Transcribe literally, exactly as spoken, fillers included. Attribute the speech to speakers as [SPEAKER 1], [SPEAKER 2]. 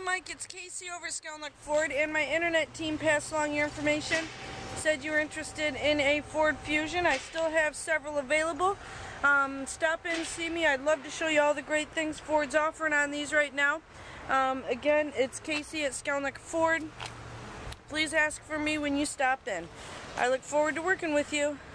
[SPEAKER 1] Mike, it's Kaycy over at Skalnek Ford, and my internet team passed along your information. Said you were interested in a Ford Fusion. I still have several available. Um, stop in, see me. I'd love to show you all the great things Ford's offering on these right now. Um, again, it's Kaycy at Skalnek Ford. Please ask for me when you stop in. I look forward to working with you.